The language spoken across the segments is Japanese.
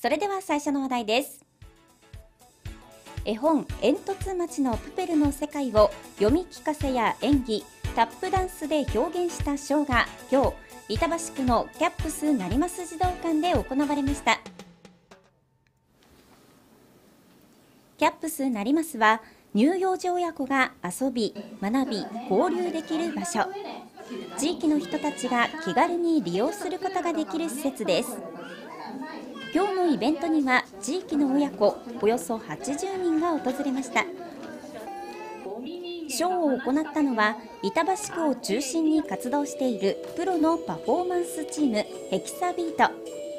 それでは最初の話題です。絵本煙突町のプペルの世界を読み聞かせや演技、タップダンスで表現したショーが今日、板橋区のキャップス成増児童館で行われました。キャップス成増は乳幼児親子が遊び、学び、交流できる場所。地域の人たちが気軽に利用することができる施設です。今日のイベントには地域の親子およそ80人が訪れました。ショーを行ったのは板橋区を中心に活動しているプロのパフォーマンスチームヘキサビート。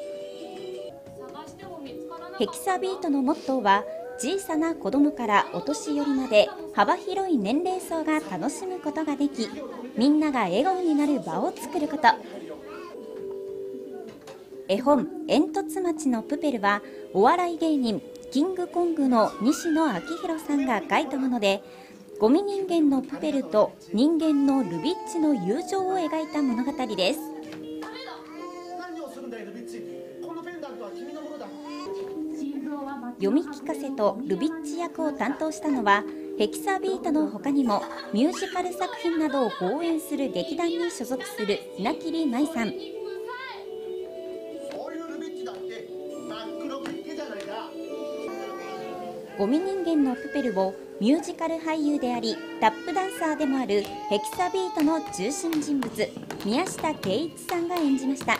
ヘキサビートのモットーは小さな子どもからお年寄りまで幅広い年齢層が楽しむことができ、みんなが笑顔になる場を作ること。絵本煙突町のプペルはお笑い芸人キングコングの西野昭弘さんが書いたもので、ゴミ人間のプペルと人間のルビッチの友情を描いた物語です。読み聞かせとルビッチ役を担当したのはヘキサビートの他にもミュージカル作品などを講演する劇団に所属する稲切舞さん。ゴミ人間のプペルをミュージカル俳優でありタップダンサーでもあるヘキサビートの中心人物宮下圭一さんが演じました。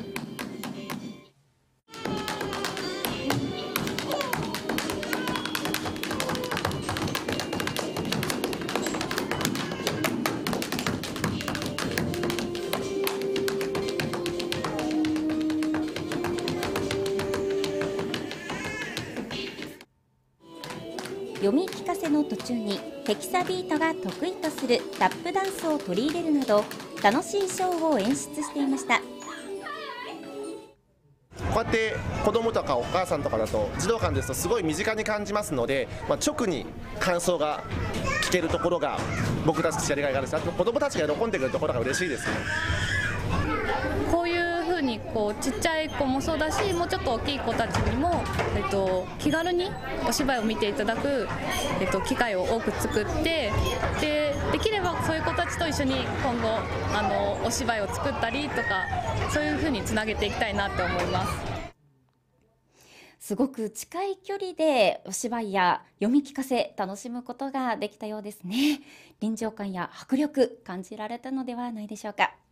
読み聞かせの途中にヘキサビートが得意とするタップダンスを取り入れるなど楽しいショーを演出していました。 こうやって子どもとかお母さんとかだと児童館ですとすごい身近に感じますので、直に感想が聞けるところが僕たちやりがいがあるし、あと子どもたちが喜んでくれるところが嬉しいですね。 こういう風にちっちゃい子もそうだし、もうちょっと大きい子たちにも、気軽にお芝居を見ていただく、機会を多く作って、できればそういう子たちと一緒に今後お芝居を作ったりとか、そういう風につなげていきたいなって思います。 すごく近い距離でお芝居や読み聞かせ楽しむことができたようですね。臨場感や迫力感じられたのではないでしょうか。